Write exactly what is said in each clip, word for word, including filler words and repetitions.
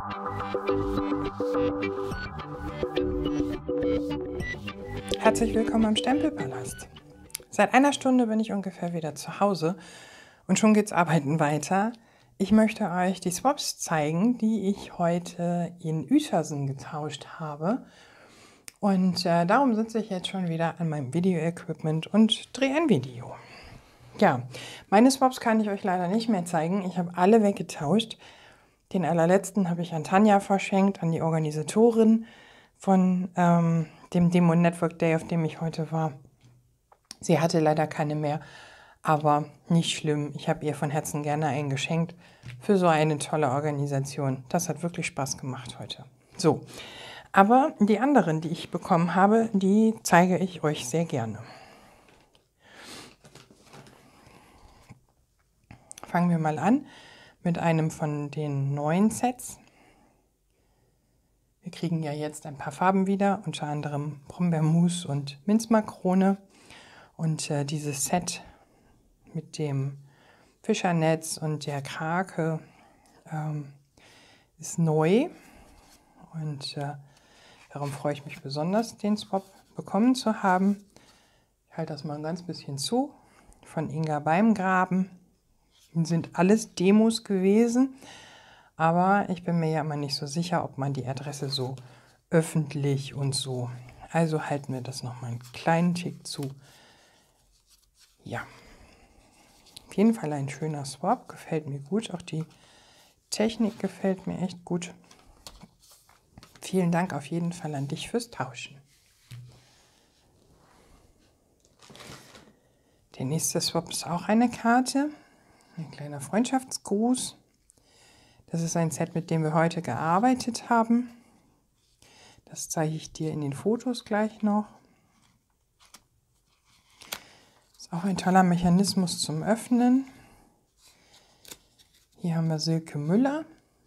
Herzlich willkommen am Stempelpalast. Seit einer Stunde bin ich ungefähr wieder zu Hause und schon geht's arbeiten weiter. Ich möchte euch die Swaps zeigen, die ich heute in Uetersen getauscht habe. Und äh, darum sitze ich jetzt schon wieder an meinem Video-Equipment und drehe ein Video. Ja, meine Swaps kann ich euch leider nicht mehr zeigen. Ich habe alle weggetauscht. Den allerletzten habe ich an Tanja verschenkt, an die Organisatorin von ähm, dem Demo Network Day, auf dem ich heute war. Sie hatte leider keine mehr, aber nicht schlimm. Ich habe ihr von Herzen gerne einen geschenkt für so eine tolle Organisation. Das hat wirklich Spaß gemacht heute. So, aber die anderen, die ich bekommen habe, die zeige ich euch sehr gerne. Fangen wir mal an mit einem von den neuen Sets. Wir kriegen ja jetzt ein paar Farben wieder, unter anderem Brombeermus und Minzmakrone. Und äh, dieses Set mit dem Fischernetz und der Krake ähm, ist neu. Und äh, darum freue ich mich besonders, den Swap bekommen zu haben. Ich halte das mal ein ganz bisschen zu. Von Inga Beimgraben. Sind alles Demos gewesen. Aber ich bin mir ja immer nicht so sicher, ob man die Adresse so öffentlich und so. Also halten wir das noch mal einen kleinen Tick zu. Ja, auf jeden Fall ein schöner Swap. Gefällt mir gut. Auch die Technik gefällt mir echt gut. Vielen Dank auf jeden Fall an dich fürs Tauschen. Der nächste Swap ist auch eine Karte. Ein kleiner Freundschaftsgruß. Das ist ein Set, mit dem wir heute gearbeitet haben. Das zeige ich dir in den Fotos gleich noch. Ist auch ein toller Mechanismus zum Öffnen. Hier haben wir Silke Müller.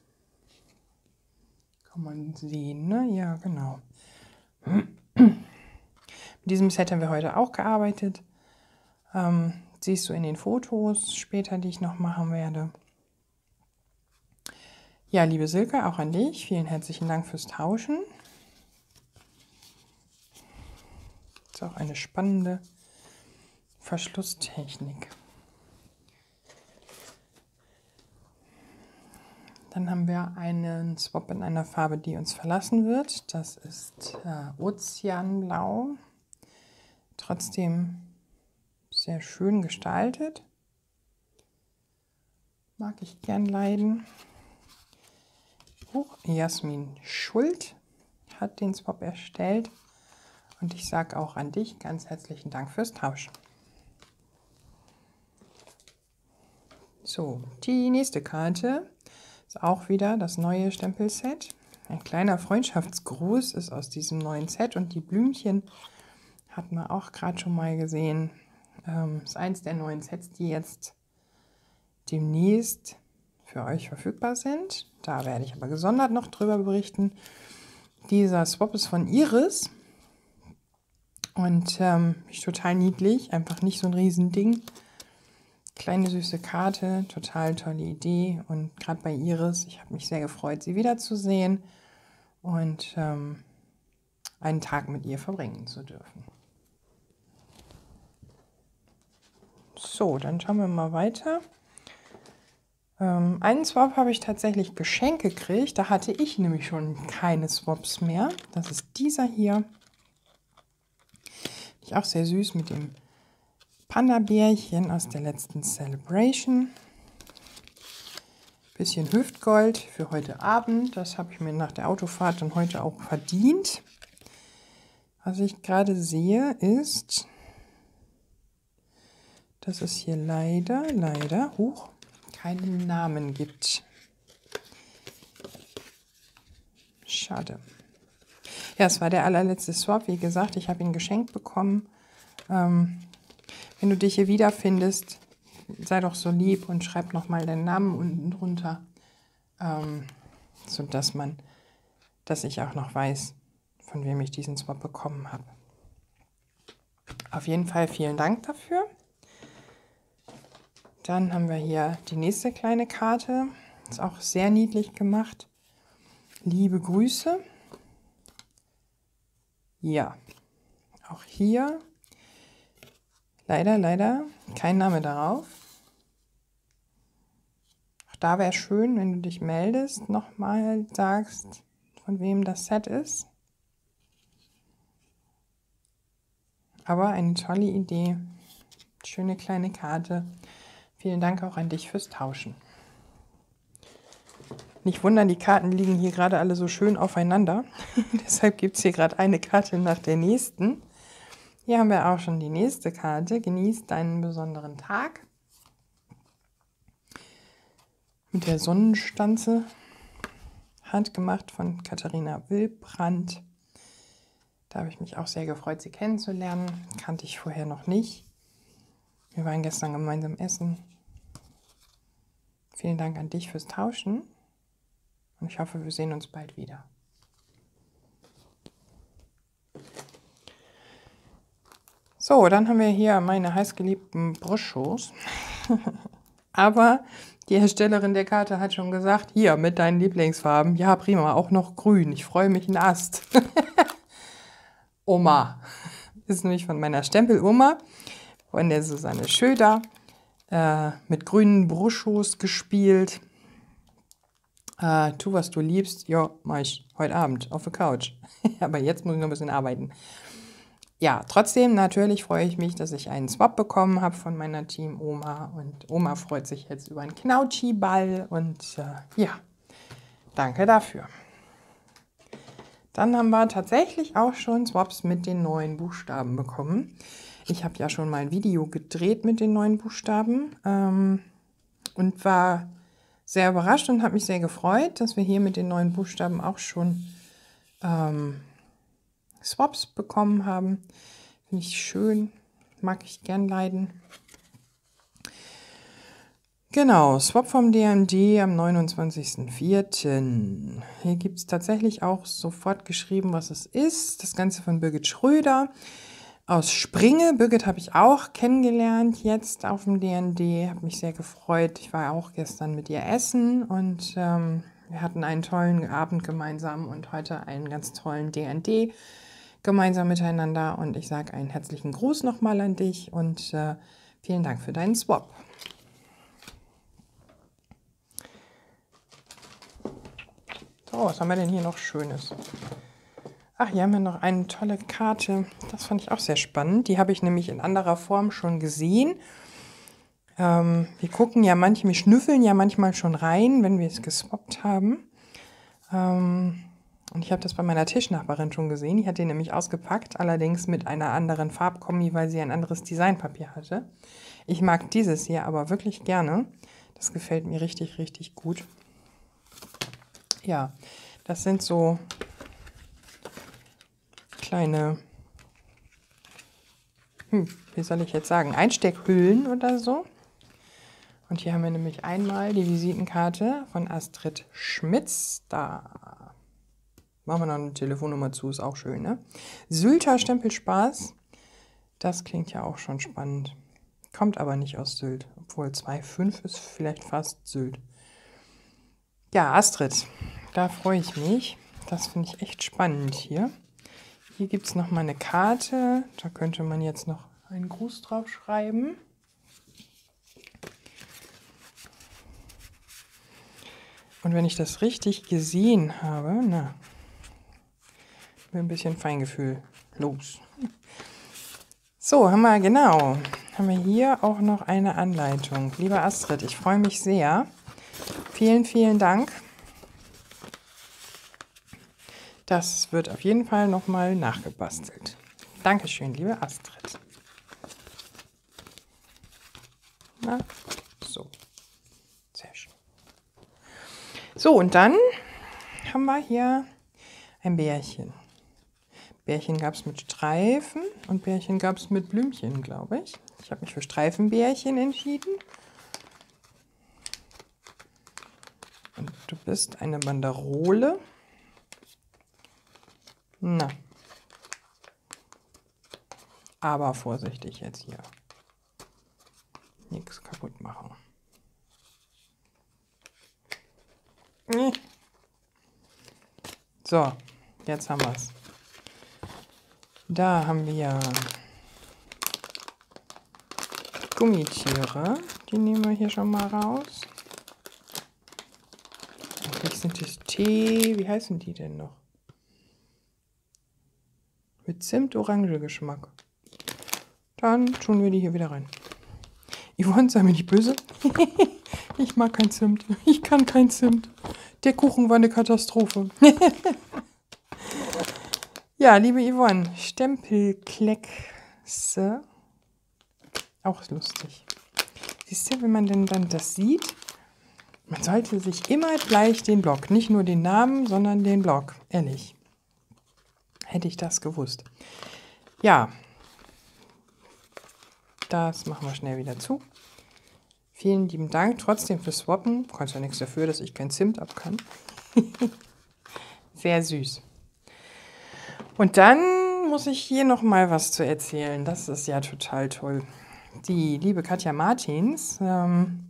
Kann man sehen, ne? Ja, genau. Mit diesem Set haben wir heute auch gearbeitet. Ähm, siehst du in den Fotos später, die ich noch machen werde. Ja, liebe Silke, auch an dich. Vielen herzlichen Dank fürs Tauschen. Das ist auch eine spannende Verschlusstechnik. Dann haben wir einen Swap in einer Farbe, die uns verlassen wird. Das ist äh, Ozeanblau. Trotzdem sehr schön gestaltet. Mag ich gern leiden. Jasmin Schuld hat den Swap erstellt und ich sage auch an dich ganz herzlichen Dank fürs Tauschen. So, die nächste Karte ist auch wieder das neue Stempelset. Ein kleiner Freundschaftsgruß ist aus diesem neuen Set und die Blümchen hat man auch gerade schon mal gesehen. Ähm, ist eins der neuen Sets, die jetzt demnächst für euch verfügbar sind. Da werde ich aber gesondert noch drüber berichten. Dieser Swap ist von Iris und ähm, ist total niedlich, einfach nicht so ein Riesending. Kleine süße Karte, total tolle Idee und gerade bei Iris, ich habe mich sehr gefreut, sie wiederzusehen und ähm, einen Tag mit ihr verbringen zu dürfen. So, dann schauen wir mal weiter. Ähm, einen Swap habe ich tatsächlich geschenkt gekriegt. Da hatte ich nämlich schon keine Swaps mehr. Das ist dieser hier. Ist auch sehr süß mit dem Panda-Bärchen aus der letzten Celebration. Bisschen Hüftgold für heute Abend. Das habe ich mir nach der Autofahrt dann heute auch verdient. Was ich gerade sehe ist, dass es hier leider, leider, huch, keinen Namen gibt. Schade. Ja, es war der allerletzte Swap. Wie gesagt, ich habe ihn geschenkt bekommen. Ähm, wenn du dich hier wiederfindest, sei doch so lieb und schreib nochmal deinen Namen unten drunter, ähm, sodass man, dass ich auch noch weiß, von wem ich diesen Swap bekommen habe. Auf jeden Fall vielen Dank dafür. Dann haben wir hier die nächste kleine Karte. Ist auch sehr niedlich gemacht. Liebe Grüße. Ja, auch hier leider, leider kein Name darauf. Auch da wäre es schön, wenn du dich meldest, nochmal sagst, von wem das Set ist. Aber eine tolle Idee. Schöne kleine Karte. Vielen Dank auch an dich fürs Tauschen. Nicht wundern, die Karten liegen hier gerade alle so schön aufeinander. Deshalb gibt es hier gerade eine Karte nach der nächsten. Hier haben wir auch schon die nächste Karte. Genieß deinen besonderen Tag. Mit der Sonnenstanze. Handgemacht von Katharina Wilbrandt. Da habe ich mich auch sehr gefreut, sie kennenzulernen. Kannte ich vorher noch nicht. Wir waren gestern gemeinsam essen. Vielen Dank an dich fürs Tauschen. Und ich hoffe, wir sehen uns bald wieder. So, dann haben wir hier meine heißgeliebten Broschos. Aber die Herstellerin der Karte hat schon gesagt, hier mit deinen Lieblingsfarben. Ja, prima, auch noch grün. Ich freue mich, ein Ast. Oma. Das ist nämlich von meiner Stempeloma, von der Susanne Schöder, äh, mit grünen Broschos gespielt. Äh, tu, was du liebst. Ja, mach ich heute Abend auf der Couch. Aber jetzt muss ich noch ein bisschen arbeiten. Ja, trotzdem, natürlich freue ich mich, dass ich einen Swap bekommen habe von meiner Team-Oma. Und Oma freut sich jetzt über einen Knautschi-Ball. Und äh, ja, danke dafür. Dann haben wir tatsächlich auch schon Swaps mit den neuen Buchstaben bekommen. Ich habe ja schon mal ein Video gedreht mit den neuen Buchstaben ähm, und war sehr überrascht und habe mich sehr gefreut, dass wir hier mit den neuen Buchstaben auch schon ähm, Swaps bekommen haben. Finde ich schön, mag ich gern leiden. Genau, Swap vom D und D am neunundzwanzigsten vierten Hier gibt es tatsächlich auch sofort geschrieben, was es ist. Das Ganze von Birgit Schröder aus Springe. Birgit habe ich auch kennengelernt jetzt auf dem D und D. Habe mich sehr gefreut. Ich war auch gestern mit ihr essen und ähm, wir hatten einen tollen Abend gemeinsam und heute einen ganz tollen D und D gemeinsam miteinander. Und ich sage einen herzlichen Gruß nochmal an dich und äh, vielen Dank für deinen Swap. So, was haben wir denn hier noch Schönes? Ach, hier haben wir noch eine tolle Karte. Das fand ich auch sehr spannend. Die habe ich nämlich in anderer Form schon gesehen. Ähm, wir gucken ja manchmal, wir schnüffeln ja manchmal schon rein, wenn wir es geswappt haben. Ähm, und ich habe das bei meiner Tischnachbarin schon gesehen. Die hat den nämlich ausgepackt, allerdings mit einer anderen Farbkombi, weil sie ein anderes Designpapier hatte. Ich mag dieses hier aber wirklich gerne. Das gefällt mir richtig, richtig gut. Ja, das sind so kleine, hm, wie soll ich jetzt sagen, Einsteckhüllen oder so. Und hier haben wir nämlich einmal die Visitenkarte von Astrid Schmitz. Da machen wir noch eine Telefonnummer zu, ist auch schön, ne? Sylter Stempelspaß, das klingt ja auch schon spannend. Kommt aber nicht aus Sylt, obwohl zwei Komma fünf ist vielleicht fast Sylt. Ja, Astrid, da freue ich mich. Das finde ich echt spannend hier. Hier gibt es noch mal eine Karte. Da könnte man jetzt noch einen Gruß drauf schreiben. Und wenn ich das richtig gesehen habe, na, mir ein bisschen Feingefühl los. So, haben wir, genau, haben wir hier auch noch eine Anleitung. Liebe Astrid, ich freue mich sehr. Vielen, vielen Dank. Das wird auf jeden Fall nochmal nachgebastelt. Dankeschön, liebe Astrid. Na, so. Sehr schön. So, und dann haben wir hier ein Bärchen. Bärchen gab es mit Streifen und Bärchen gab es mit Blümchen, glaube ich. Ich habe mich für Streifenbärchen entschieden. Und du bist eine Banderole. Na. Aber vorsichtig jetzt hier. Nichts kaputt machen. Nee. So, jetzt haben wir es. Da haben wir Gummitiere. Die nehmen wir hier schon mal raus. Eigentlich sind das Tee. Wie heißen die denn noch? Mit Zimt-Orange-Geschmack. Dann tun wir die hier wieder rein. Yvonne, sei mir nicht böse. Ich mag kein Zimt. Ich kann kein Zimt. Der Kuchen war eine Katastrophe. Ja, liebe Yvonne, Stempelkleckse. Auch lustig. Siehst du, wenn man denn dann das sieht, man sollte sich immer gleich den Blog, nicht nur den Namen, sondern den Blog. Ehrlich. Hätte ich das gewusst. Ja. Das machen wir schnell wieder zu. Vielen lieben Dank trotzdem fürs Swappen. Du kannst ja nichts dafür, dass ich kein Zimt ab kann. Sehr süß. Und dann muss ich hier noch mal was zu erzählen. Das ist ja total toll. Die liebe Katja Martins ähm,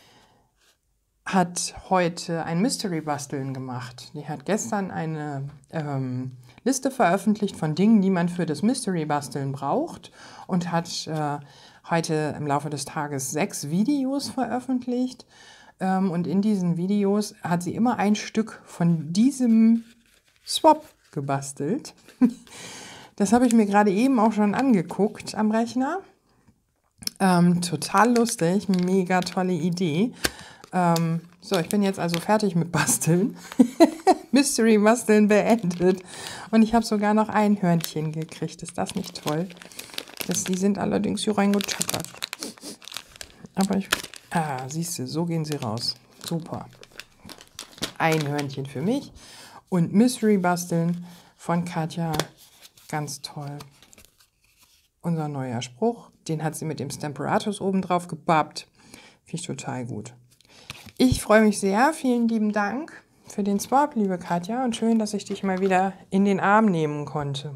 hat heute ein Mystery-Basteln gemacht. Die hat gestern eine ähm, Liste veröffentlicht von Dingen, die man für das Mystery-Basteln braucht und hat äh, heute im Laufe des Tages sechs Videos veröffentlicht. Ähm, und in diesen Videos hat sie immer ein Stück von diesem Swap gebastelt. Das habe ich mir gerade eben auch schon angeguckt am Rechner. Ähm, total lustig, mega tolle Idee. Ähm, so, ich bin jetzt also fertig mit Basteln. Mystery Basteln beendet. Und ich habe sogar noch ein Hörnchen gekriegt. Ist das nicht toll? Das, die sind allerdings hier reingetackert. Aber ich... Ah, siehst du, so gehen sie raus. Super. Ein Hörnchen für mich. Und Mystery Basteln von Katja. Ganz toll. Unser neuer Spruch. Den hat sie mit dem Stamparatus oben drauf gebappt. Finde ich total gut. Ich freue mich sehr. Vielen lieben Dank für den Swap, liebe Katja. Und schön, dass ich dich mal wieder in den Arm nehmen konnte.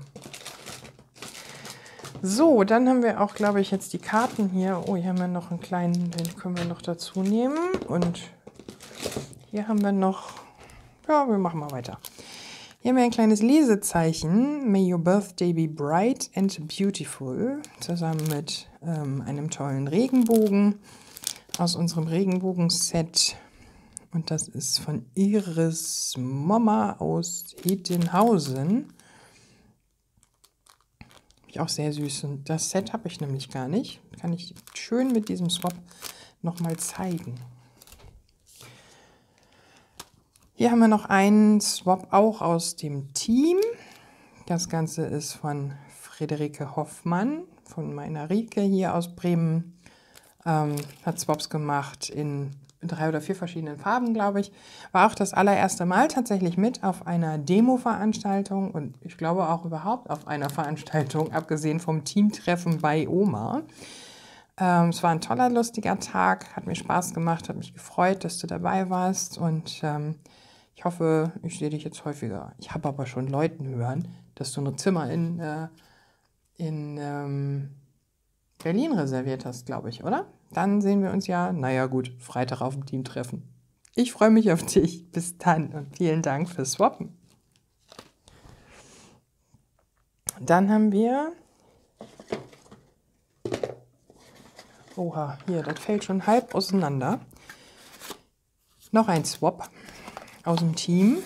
So, dann haben wir auch, glaube ich, jetzt die Karten hier. Oh, hier haben wir noch einen kleinen, den können wir noch dazu nehmen. Und hier haben wir noch, ja, wir machen mal weiter. Hier haben wir ein kleines Lesezeichen. May your birthday be bright and beautiful. Zusammen mit ähm, einem tollen Regenbogen aus unserem Regenbogen-Set. Und das ist von Iris Mama aus Hettenhausen. Ich auch sehr süß. Und das Set habe ich nämlich gar nicht. Kann ich schön mit diesem Swap nochmal zeigen. Hier haben wir noch einen Swap auch aus dem Team. Das Ganze ist von Friederike Hoffmann, von meiner Rike hier aus Bremen. Ähm, hat Swaps gemacht in drei oder vier verschiedenen Farben, glaube ich. War auch das allererste Mal tatsächlich mit auf einer Demo-Veranstaltung und ich glaube auch überhaupt auf einer Veranstaltung, abgesehen vom Teamtreffen bei Oma. Ähm, es war ein toller, lustiger Tag, hat mir Spaß gemacht, hat mich gefreut, dass du dabei warst und ähm, ich hoffe, ich sehe dich jetzt häufiger. Ich habe aber schon Leuten hören, dass du ein Zimmer in, äh, in ähm, Berlin reserviert hast, glaube ich, oder? Dann sehen wir uns ja, naja gut, Freitag auf dem Teamtreffen. Ich freue mich auf dich. Bis dann und vielen Dank fürs Swappen. Dann haben wir... Oha, hier, das fällt schon halb auseinander. Noch ein Swap aus dem Team.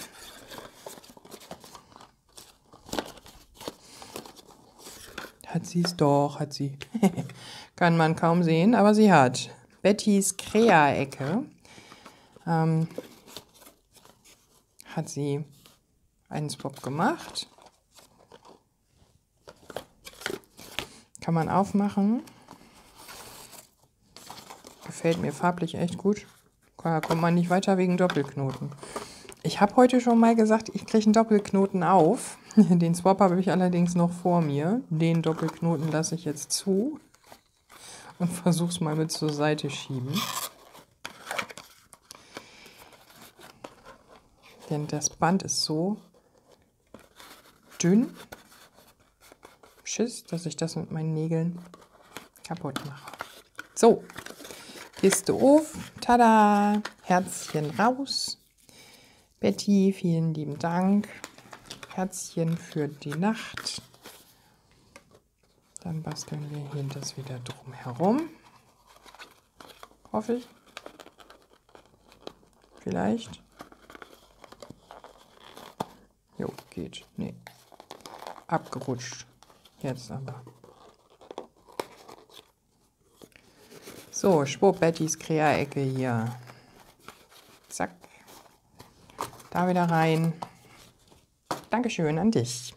Hat sie es doch, hat sie. Kann man kaum sehen, aber sie hat. Bettys Krea-Ecke. Ähm, hat sie einen Swap gemacht. Kann man aufmachen. Gefällt mir farblich echt gut. Da kommt man nicht weiter wegen Doppelknoten. Ich habe heute schon mal gesagt, ich kriege einen Doppelknoten auf. Den Swap habe ich allerdings noch vor mir. Den Doppelknoten lasse ich jetzt zu und versuche es mal mit zur Seite schieben. Denn das Band ist so dünn, Schiss, dass ich das mit meinen Nägeln kaputt mache. So, Kiste auf, tada, Herzchen raus. Betty, vielen lieben Dank. Herzchen für die Nacht. Dann basteln wir hier das wieder drum herum. Hoffe ich. Vielleicht. Jo, geht. Nee. Abgerutscht. Jetzt aber. So, Schwupp, Bettys Krea-Ecke hier. Zack. Da wieder rein. Dankeschön an dich.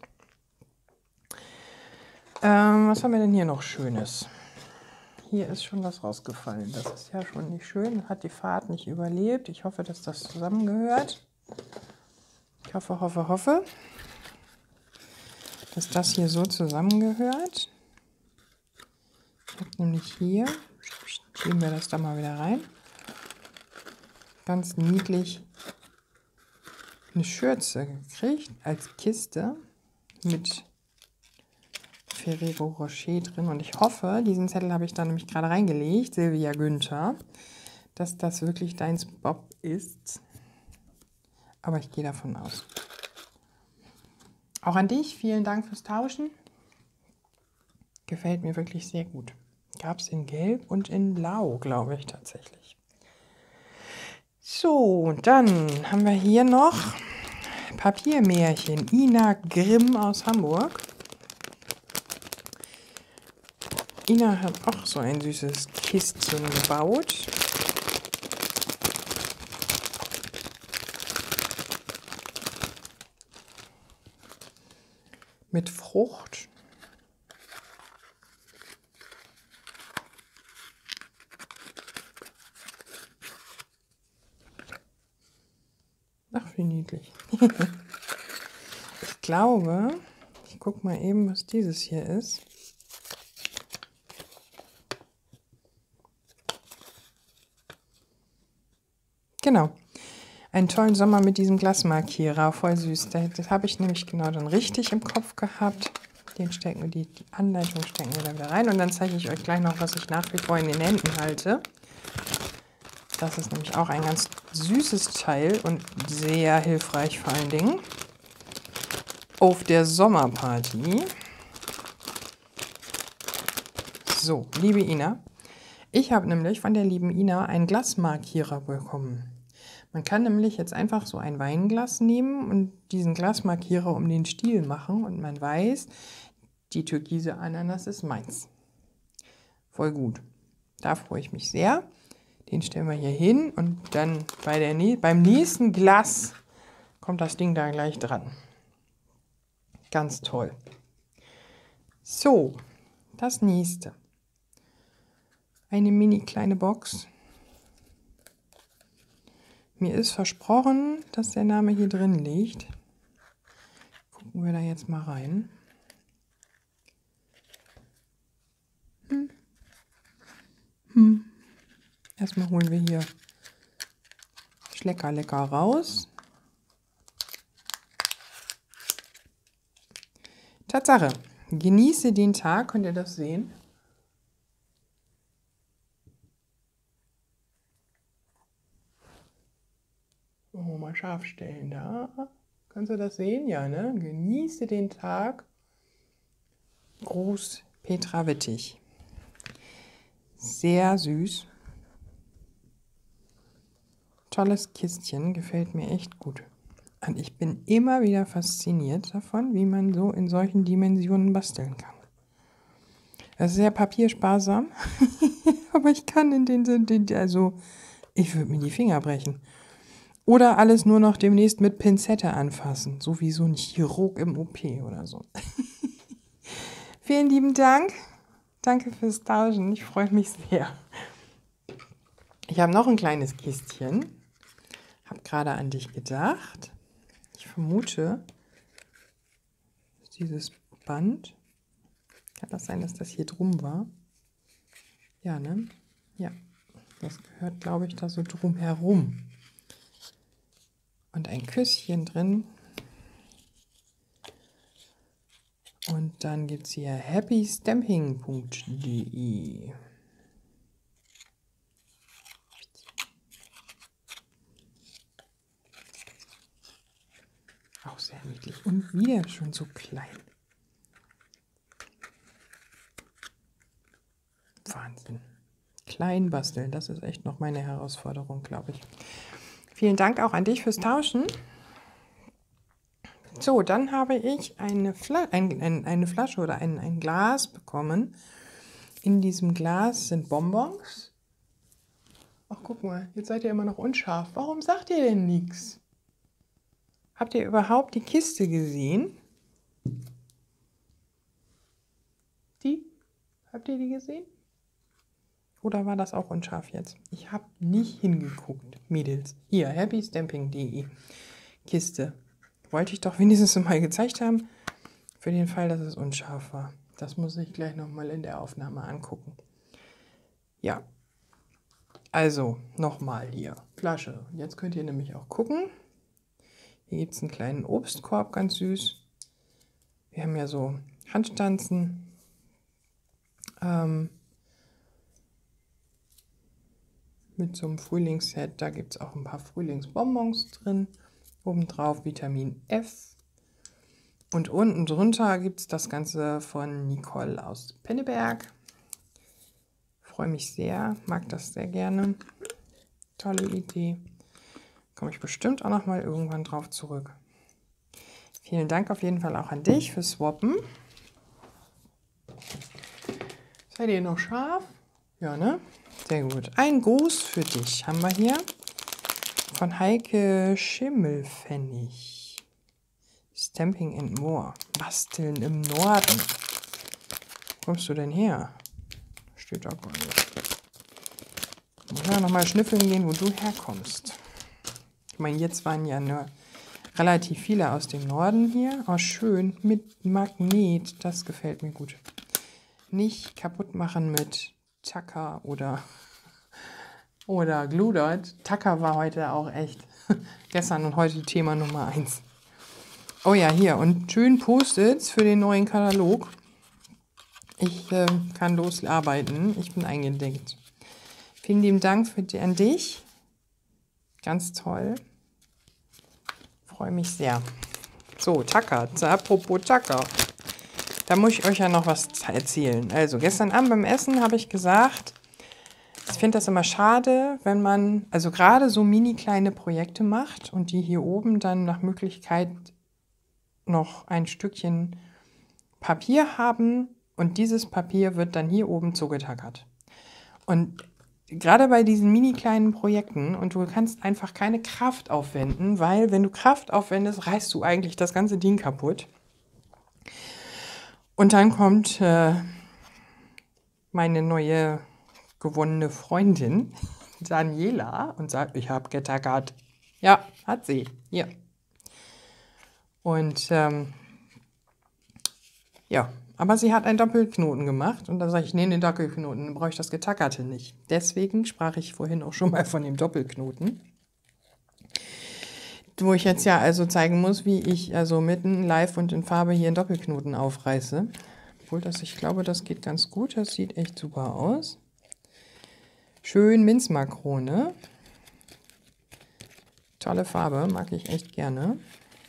Ähm, was haben wir denn hier noch Schönes? Hier ist schon was rausgefallen. Das ist ja schon nicht schön. Hat die Fahrt nicht überlebt. Ich hoffe, dass das zusammengehört. Ich hoffe, hoffe, hoffe, dass das hier so zusammengehört. Ich habe nämlich hier, schieben wir das da mal wieder rein, ganz niedlich eine Schürze gekriegt als Kiste mit Ferrero Rocher drin. Und ich hoffe, diesen Zettel habe ich da nämlich gerade reingelegt, Silvia Günther, dass das wirklich dein Bob ist. Aber ich gehe davon aus. Auch an dich, vielen Dank fürs Tauschen. Gefällt mir wirklich sehr gut. Gab es in Gelb und in Blau, glaube ich tatsächlich. So, dann haben wir hier noch Papiermärchen. Ina Grimm aus Hamburg. Ina hat auch so ein süßes Kistchen gebaut. Mit Frucht. Ach, wie niedlich. Ich glaube, ich gucke mal eben, was dieses hier ist. Genau. Einen tollen Sommer mit diesem Glasmarkierer. Voll süß. Das, das habe ich nämlich genau dann richtig im Kopf gehabt. Den stecken wir, die, die Anleitung stecken wir da wieder rein. Und dann zeige ich euch gleich noch, was ich nach wie vor in den Händen halte. Das ist nämlich auch ein ganz süßes Teil und sehr hilfreich vor allen Dingen auf der Sommerparty. So, liebe Ina, ich habe nämlich von der lieben Ina einen Glasmarkierer bekommen. Man kann nämlich jetzt einfach so ein Weinglas nehmen und diesen Glasmarkierer um den Stiel machen und man weiß, die türkise Ananas ist meins. Voll gut. Da freue ich mich sehr. Den stellen wir hier hin und dann bei der, beim nächsten Glas kommt das Ding da gleich dran. Ganz toll. So, das nächste. Eine mini kleine Box. Mir ist versprochen, dass der Name hier drin liegt. Gucken wir da jetzt mal rein. Hm. Hm. Erstmal holen wir hier Schlecker lecker raus. Tatsache, genieße den Tag, könnt ihr das sehen? Oh, mal scharf stellen da. Kannst du das sehen? Ja, ne? Genieße den Tag. Gruß Petra Wittig. Sehr süß. Tolles Kistchen, gefällt mir echt gut. Und ich bin immer wieder fasziniert davon, wie man so in solchen Dimensionen basteln kann. Das ist sehr papiersparsam, aber ich kann in den Sinn, also ich würde mir die Finger brechen. Oder alles nur noch demnächst mit Pinzette anfassen, so wie so ein Chirurg im O P oder so. Vielen lieben Dank. Danke fürs Tauschen, ich freue mich sehr. Ich habe noch ein kleines Kistchen. Habe gerade an dich gedacht. Ich vermute, dieses Band. Kann das sein, dass das hier drum war? Ja, ne? Ja. Das gehört, glaube ich, da so drum herum. Und ein Küsschen drin. Und dann gibt es hier happy stamping punkt de. Auch sehr niedlich. Und wieder schon so klein. Wahnsinn. Klein basteln, das ist echt noch meine Herausforderung, glaube ich. Vielen Dank auch an dich fürs Tauschen. So, dann habe ich eine, Fla ein, ein, eine Flasche oder ein, ein Glas bekommen. In diesem Glas sind Bonbons. Ach, guck mal, jetzt seid ihr immer noch unscharf. Warum sagt ihr denn nichts? Habt ihr überhaupt die Kiste gesehen? Die? Habt ihr die gesehen? Oder war das auch unscharf jetzt? Ich habe nicht hingeguckt, Mädels. Hier, happy stamping punkt de. Kiste. Wollte ich doch wenigstens mal gezeigt haben, für den Fall, dass es unscharf war. Das muss ich gleich nochmal in der Aufnahme angucken. Ja, also nochmal hier, Flasche. Jetzt könnt ihr nämlich auch gucken. Hier gibt es einen kleinen Obstkorb, ganz süß. Wir haben ja so Handstanzen. Ähm, mit so einem Frühlingsset. Da gibt es auch ein paar Frühlingsbonbons drin. Obendrauf Vitamin F. Und unten drunter gibt es das Ganze von Nicole aus Penneberg. Freue mich sehr, mag das sehr gerne. Tolle Idee. Komme ich bestimmt auch noch mal irgendwann drauf zurück. Vielen Dank auf jeden Fall auch an dich fürs Swappen. Seid ihr noch scharf? Ja, ne? Sehr gut. Ein Gruß für dich haben wir hier von Heike Schimmelpfennig. Stamping and More. Basteln im Norden. Wo kommst du denn her? Steht da gar nicht. Muss ja nochmal schnüffeln gehen, wo du herkommst. Ich meine, jetzt waren ja nur relativ viele aus dem Norden hier. Oh, schön. Mit Magnet. Das gefällt mir gut. Nicht kaputt machen mit Tacker oder, oder Glue Dot. Tacker war heute auch echt gestern und heute Thema Nummer eins. Oh ja, hier. Und schön Post-its für den neuen Katalog. Ich äh, kann losarbeiten. Ich bin eingedeckt. Vielen lieben Dank für die, an dich. Ganz toll. Freue mich sehr. So, Tacker. Apropos Tacker. Da muss ich euch ja noch was erzählen. Also, gestern Abend beim Essen habe ich gesagt, ich finde das immer schade, wenn man, also gerade so mini kleine Projekte macht und die hier oben dann nach Möglichkeit noch ein Stückchen Papier haben und dieses Papier wird dann hier oben zugetackert. Und gerade bei diesen mini kleinen Projekten und du kannst einfach keine Kraft aufwenden, weil wenn du Kraft aufwendest, reißt du eigentlich das ganze Ding kaputt. Und dann kommt äh, meine neue gewonnene Freundin Daniela und sagt, ich habe getackert. Ja, hat sie. Hier. Und ähm, ja, aber sie hat einen Doppelknoten gemacht und dann sage ich, nee, den Doppelknoten, dann brauche ich das Getackerte nicht. Deswegen sprach ich vorhin auch schon mal von dem Doppelknoten. Wo ich jetzt ja also zeigen muss, wie ich also mitten live und in Farbe hier einen Doppelknoten aufreiße. Obwohl das, ich glaube, das geht ganz gut, das sieht echt super aus. Schön Minzmakrone. Tolle Farbe, mag ich echt gerne.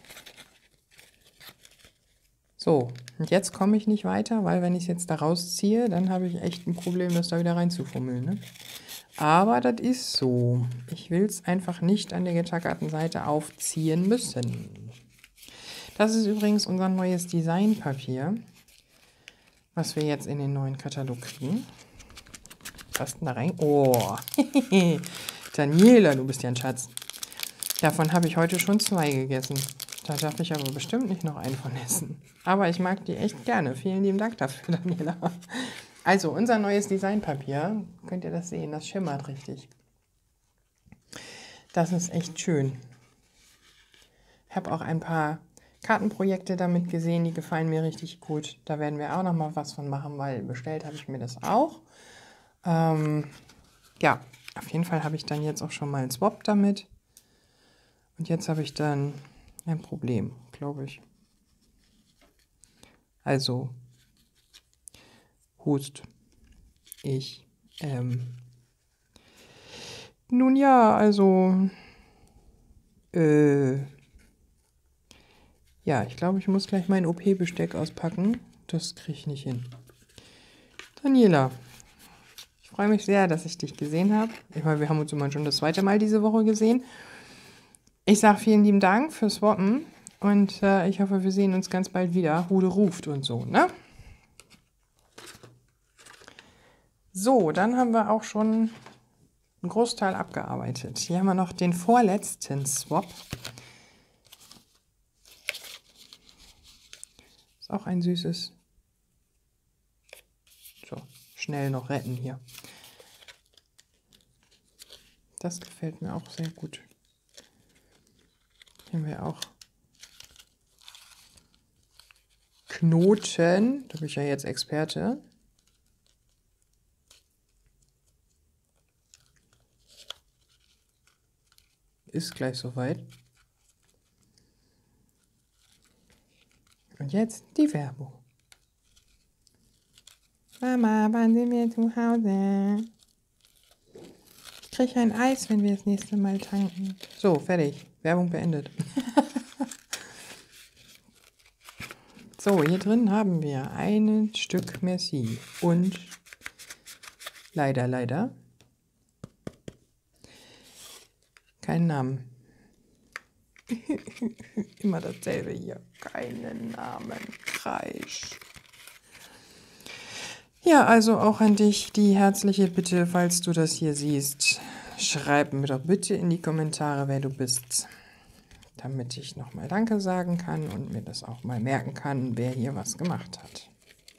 So, und jetzt komme ich nicht weiter, weil wenn ich es jetzt da rausziehe, dann habe ich echt ein Problem, das da wieder reinzufummeln. Ne? Aber das ist so. Ich will es einfach nicht an der getackerten Seite aufziehen müssen. Das ist übrigens unser neues Designpapier, was wir jetzt in den neuen Katalog kriegen. Was ist denn da rein? Oh, Daniela, du bist ja ein Schatz. Davon habe ich heute schon zwei gegessen. Da darf ich aber bestimmt nicht noch einen von essen. Aber ich mag die echt gerne. Vielen lieben Dank dafür, Daniela. Also, unser neues Designpapier. Könnt ihr das sehen? Das schimmert richtig. Das ist echt schön. Ich habe auch ein paar Kartenprojekte damit gesehen, die gefallen mir richtig gut. Da werden wir auch noch mal was von machen, weil bestellt habe ich mir das auch. Ähm, ja, auf jeden Fall habe ich dann jetzt auch schon mal einen Swap damit. Und jetzt habe ich dann ein Problem, glaube ich. Also, Hust. Ich, ähm, nun ja, also, äh, Ja, ich glaube, ich muss gleich mein O P-Besteck auspacken. Das kriege ich nicht hin. Daniela, ich freue mich sehr, dass ich dich gesehen habe. Ich meine, wir haben uns immer schon das zweite Mal diese Woche gesehen. Ich sage vielen lieben Dank fürs Swappen und äh, ich hoffe, wir sehen uns ganz bald wieder. Hude ruft und so, ne? So, dann haben wir auch schon einen Großteil abgearbeitet. Hier haben wir noch den vorletzten Swap. Ist auch ein süßes. So, schnell noch retten hier. Das gefällt mir auch sehr gut. Hier haben wir auch Knoten. Da bin ich ja jetzt Experte. Ist gleich soweit. Und jetzt die Werbung. Mama, wann sind wir zu Hause? Ich kriege ein Eis, wenn wir das nächste Mal tanken. So, fertig. Werbung beendet. So, hier drin haben wir ein Stück Merci. Und leider, leider keinen Namen. Immer dasselbe hier. Keinen Namen. Kreisch. Ja, also auch an dich die herzliche Bitte, falls du das hier siehst, schreib mir doch bitte in die Kommentare, wer du bist, damit ich nochmal Danke sagen kann und mir das auch mal merken kann, wer hier was gemacht hat.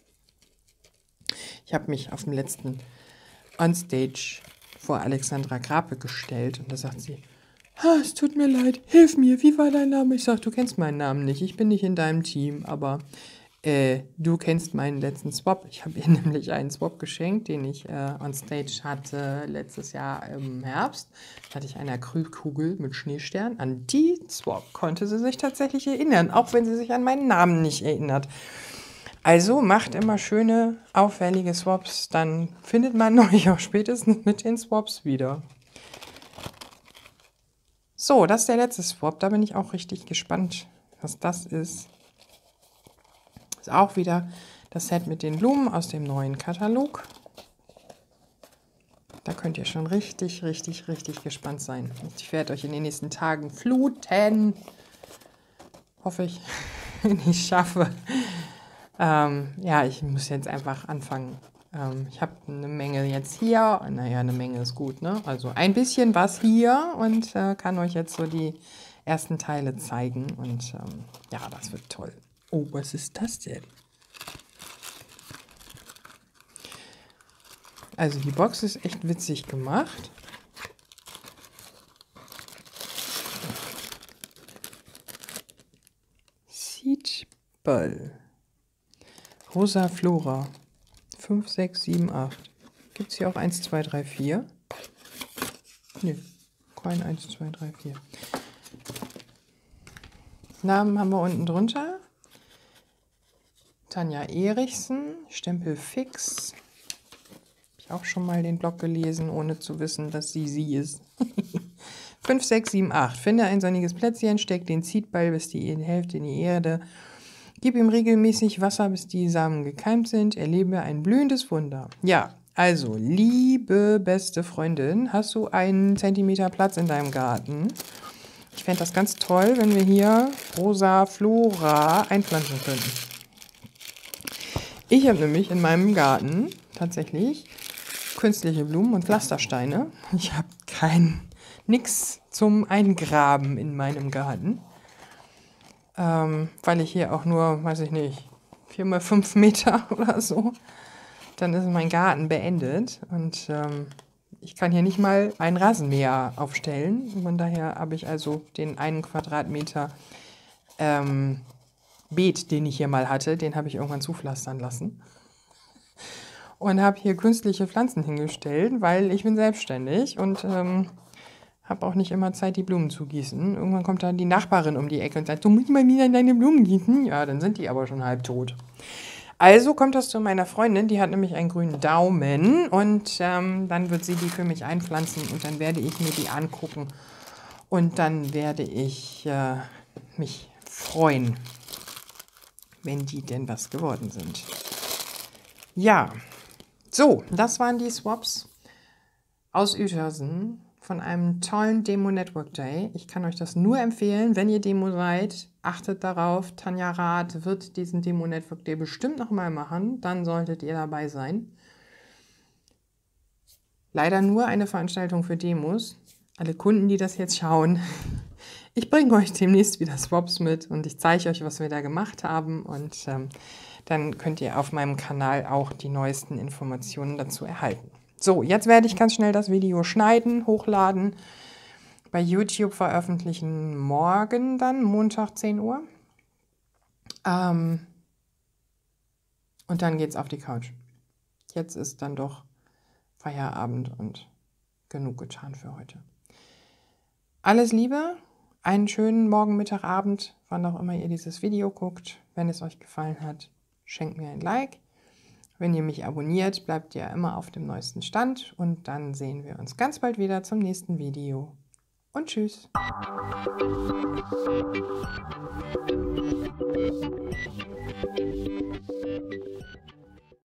Ich habe mich auf dem letzten Onstage vor Alexandra Grape gestellt und da sagt sie, ah, es tut mir leid, hilf mir, wie war dein Name? Ich sage, du kennst meinen Namen nicht, ich bin nicht in deinem Team, aber äh, du kennst meinen letzten Swap. Ich habe ihr nämlich einen Swap geschenkt, den ich äh, on Stage hatte letztes Jahr im Herbst. Da hatte ich eine Acrylkugel mit Schneestern. An die Swap konnte sie sich tatsächlich erinnern, auch wenn sie sich an meinen Namen nicht erinnert. Also macht immer schöne, auffällige Swaps, dann findet man euch auch spätestens mit den Swaps wieder. So, das ist der letzte Swap. Da bin ich auch richtig gespannt, was das ist. Ist auch wieder das Set mit den Blumen aus dem neuen Katalog. Da könnt ihr schon richtig, richtig, richtig gespannt sein. Ich werde euch in den nächsten Tagen fluten. Hoffe ich, wenn ich es schaffe. Ähm, ja, ich muss jetzt einfach anfangen. Ähm, ich habe eine Menge jetzt hier. Naja, eine Menge ist gut, ne? Also ein bisschen was hier und äh, kann euch jetzt so die ersten Teile zeigen. Und ähm, ja, das wird toll. Oh, was ist das denn? Also die Box ist echt witzig gemacht. Seedball. Rosa Flora. fünf, sechs, sieben, acht. Gibt es hier auch eins, zwei, drei, vier? Nö, kein eins, zwei, drei, vier. Namen haben wir unten drunter. Tanja Erichsen, Stempel fix. Habe ich auch schon mal den Blog gelesen, ohne zu wissen, dass sie sie ist. fünf, sechs, sieben, acht. Finde ein sonniges Plätzchen, steck den Seedball bis die Hälfte in die Erde. Gib ihm regelmäßig Wasser, bis die Samen gekeimt sind. Erlebe ein blühendes Wunder. Ja, also, liebe beste Freundin, hast du einen Zentimeter Platz in deinem Garten? Ich fände das ganz toll, wenn wir hier Rosa Flora einpflanzen könnten. Ich habe nämlich in meinem Garten tatsächlich künstliche Blumen und Pflastersteine. Ich habe kein nix zum Eingraben in meinem Garten, ähm, weil ich hier auch nur, weiß ich nicht, vier mal fünf Meter oder so, dann ist mein Garten beendet und ähm, ich kann hier nicht mal ein Rasenmäher aufstellen. Von daher habe ich also den einen Quadratmeter ähm, Beet, den ich hier mal hatte, den habe ich irgendwann zupflastern lassen. Und habe hier künstliche Pflanzen hingestellt, weil ich bin selbstständig und ähm, habe auch nicht immer Zeit, die Blumen zu gießen. Irgendwann kommt dann die Nachbarin um die Ecke und sagt, du musst mal wieder deine Blumen gießen. Ja, dann sind die aber schon halb tot. Also kommt das zu meiner Freundin, die hat nämlich einen grünen Daumen und ähm, dann wird sie die für mich einpflanzen und dann werde ich mir die angucken und dann werde ich äh, mich freuen. wenn die denn was geworden sind. Ja, so, das waren die Swaps aus Uetersen von einem tollen Demo Network Day. Ich kann euch das nur empfehlen, wenn ihr Demo seid, achtet darauf. Tanja Rath wird diesen Demo Network Day bestimmt nochmal machen, dann solltet ihr dabei sein. Leider nur eine Veranstaltung für Demos. Alle Kunden, die das jetzt schauen, ich bringe euch demnächst wieder Swaps mit und ich zeige euch, was wir da gemacht haben. Und ähm, dann könnt ihr auf meinem Kanal auch die neuesten Informationen dazu erhalten. So, jetzt werde ich ganz schnell das Video schneiden, hochladen, bei YouTube veröffentlichen, morgen dann, Montag zehn Uhr. Ähm, und dann geht's auf die Couch. Jetzt ist dann doch Feierabend und genug getan für heute. Alles Liebe, einen schönen Morgen, Mittag, Abend, wann auch immer ihr dieses Video guckt. Wenn es euch gefallen hat, schenkt mir ein Like. Wenn ihr mich abonniert, bleibt ihr immer auf dem neuesten Stand und dann sehen wir uns ganz bald wieder zum nächsten Video. Und tschüss!